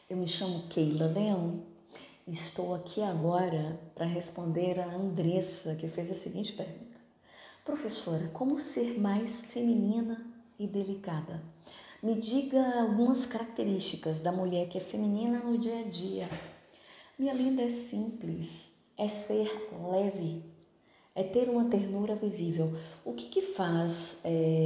Eu me chamo Keila Leão e estou aqui agora para responder a Andressa, que fez a seguinte pergunta. Professora, como ser mais feminina e delicada? Me diga algumas características da mulher que é feminina no dia a dia. Minha linda, é simples, é ser leve, é ter uma ternura visível. O que faz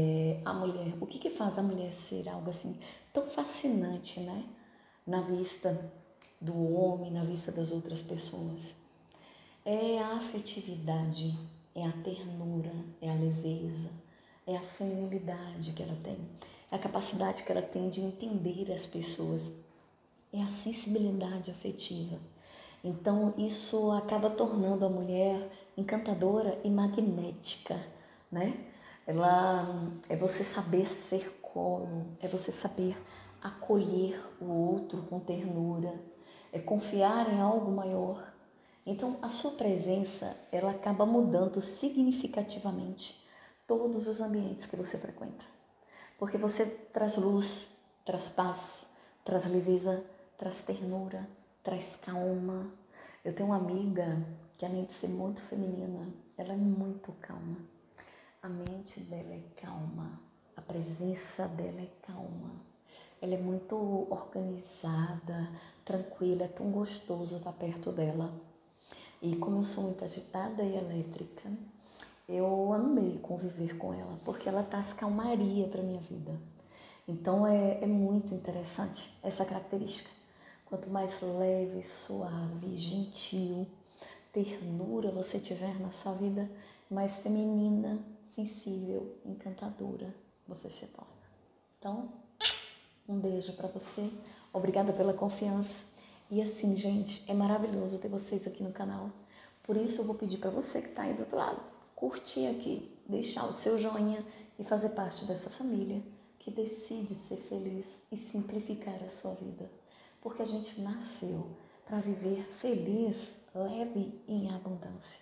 a mulher ser algo assim tão fascinante, né? Na vista do homem, na vista das outras pessoas? É a afetividade, é a ternura, é a leveza, é a feminilidade que ela tem, é a capacidade que ela tem de entender as pessoas, é a sensibilidade afetiva. Então, isso acaba tornando a mulher encantadora e magnética, né? É você saber ser colo, é você saber acolher o outro com ternura, é confiar em algo maior. Então, a sua presença, ela acaba mudando significativamente todos os ambientes que você frequenta. Porque você traz luz, traz paz, traz leveza, traz ternura, traz calma. Eu tenho uma amiga que, além de ser muito feminina, ela é muito calma. A mente dela é calma, a presença dela é calma. Ela é muito organizada, tranquila, é tão gostoso estar perto dela. E como eu sou muito agitada e elétrica, eu amei conviver com ela, porque ela traz calmaria para a minha vida. Então é muito interessante essa característica. Quanto mais leve, suave, gentil, ternura você tiver na sua vida, mais feminina, sensível, encantadora você se torna. Então, um beijo para você, obrigada pela confiança. E assim, gente, é maravilhoso ter vocês aqui no canal. Por isso eu vou pedir para você que está aí do outro lado, curtir aqui, deixar o seu joinha e fazer parte dessa família que decide ser feliz e simplificar a sua vida. Porque a gente nasceu para viver feliz, leve e em abundância.